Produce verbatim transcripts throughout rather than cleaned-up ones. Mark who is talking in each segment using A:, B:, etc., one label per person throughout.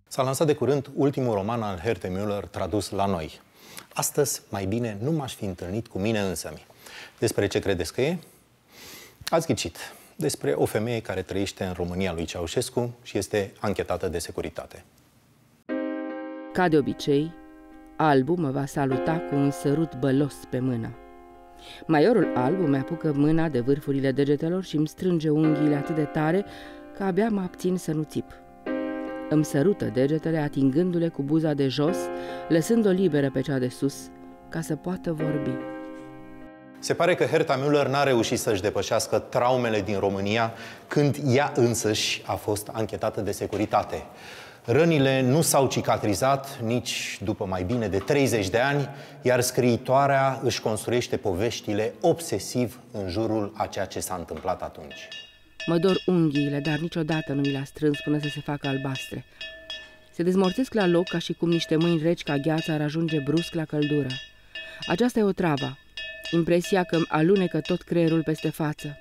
A: S-a lansat de curând ultimul roman al Herte Müller tradus la noi. Astăzi, mai bine, nu m-aș fi întâlnit cu mine însămi. Despre ce credeți că e? Ați ghicit. Despre o femeie care trăiește în România lui Ceaușescu și este anchetată de securitate.
B: Ca de obicei, Albu mă va saluta cu un sărut bălos pe mână. Maiorul Albu mi-apucă mâna de vârfurile degetelor și îmi strânge unghiile atât de tare că abia mă abțin să nu țip. Îmi sărută degetele atingându-le cu buza de jos, lăsând-o liberă pe cea de sus, ca să poată vorbi.
A: Se pare că Herta Müller n-a reușit să-și depășească traumele din România când ea însăși a fost anchetată de securitate. Rănile nu s-au cicatrizat nici după mai bine de treizeci de ani, iar scriitoarea își construiește poveștile obsesiv în jurul a ceea ce s-a întâmplat atunci.
B: Mă dor unghiile, dar niciodată nu mi le-a strâns până să se facă albastre. Se dezmorțesc la loc ca și cum niște mâini reci ca gheața ar ajunge brusc la căldură. Aceasta e o travă, impresia că îmi alunecă tot creierul peste față.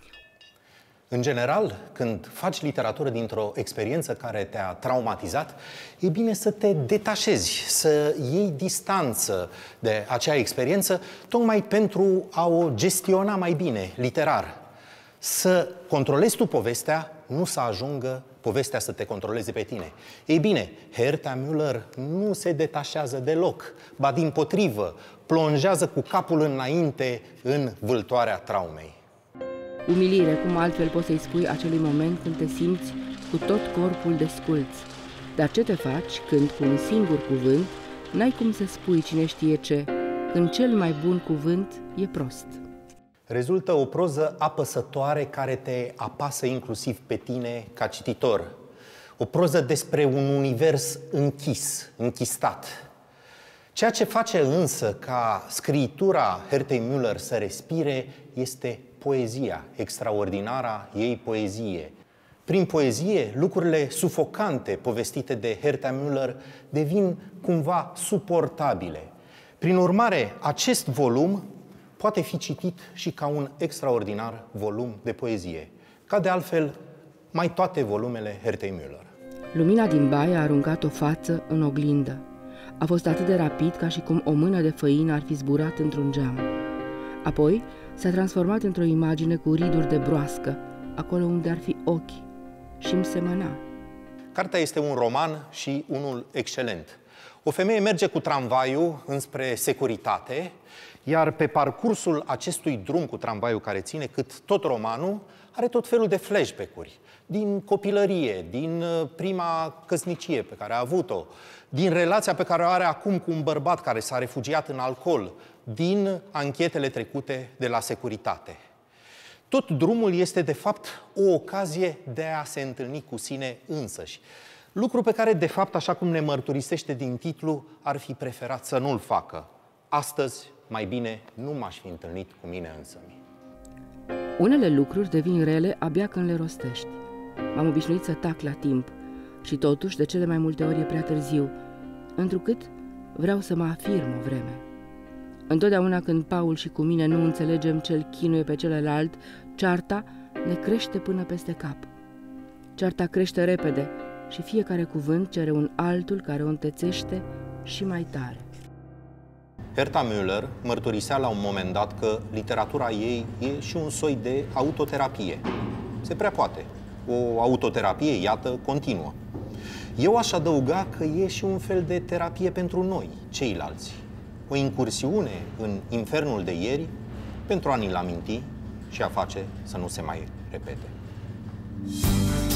A: În general, când faci literatură dintr-o experiență care te-a traumatizat, e bine să te detașezi, să iei distanță de acea experiență, tocmai pentru a o gestiona mai bine, literar. Să controlezi tu povestea, nu să ajungă povestea să te controleze pe tine. Ei bine, Herta Müller nu se detașează deloc, ba dimpotrivă, plonjează cu capul înainte în vâltoarea traumei.
B: Umilire, cum altfel poți să-i spui acelui moment când te simți cu tot corpul desculț. Dar ce te faci când cu un singur cuvânt n-ai cum să spui cine știe ce, când cel mai bun cuvânt e prost?
A: Rezultă o proză apăsătoare care te apasă inclusiv pe tine ca cititor. O proză despre un univers închis, închistat. Ceea ce face însă ca scriitura Hertei Müller să respire este poezia, extraordinara ei poezie. Prin poezie, lucrurile sufocante povestite de Herta Müller devin cumva suportabile. Prin urmare, acest volum poate fi citit și ca un extraordinar volum de poezie, ca de altfel mai toate volumele Hertei Müller.
B: Lumina din baie a aruncat o față în oglindă. A fost atât de rapid ca și cum o mână de făină ar fi zburat într-un geam. Apoi s-a transformat într-o imagine cu riduri de broască, acolo unde ar fi ochii, și îmi semăna.
A: Cartea este un roman și unul excelent. O femeie merge cu tramvaiul înspre securitate, iar pe parcursul acestui drum cu tramvaiul care ține, cât tot romanul, are tot felul de flashback-uri. Din copilărie, din prima căsnicie pe care a avut-o, din relația pe care o are acum cu un bărbat care s-a refugiat în alcool, din anchetele trecute de la securitate. Tot drumul este, de fapt, o ocazie de a se întâlni cu sine însăși. Lucru pe care, de fapt, așa cum ne mărturisește din titlu, ar fi preferat să nu-l facă. Astăzi, mai bine, nu m-aș fi întâlnit cu mine însămi.
B: Unele lucruri devin rele abia când le rostești. M-am obișnuit să tac la timp și totuși, de cele mai multe ori, e prea târziu, întrucât vreau să mă afirm o vreme. Întotdeauna când Paul și cu mine nu înțelegem ce-l chinuie pe celălalt, cearta ne crește până peste cap. Cearta crește repede și fiecare cuvânt cere un altul care o întețește și mai tare.
A: Herta Müller mărturisea la un moment dat că literatura ei e și un soi de autoterapie. Se prea poate. O autoterapie, iată, continuă. Eu aș adăuga că e și un fel de terapie pentru noi, ceilalți. O incursiune în infernul de ieri pentru a ni-l aminti și a face să nu se mai repete.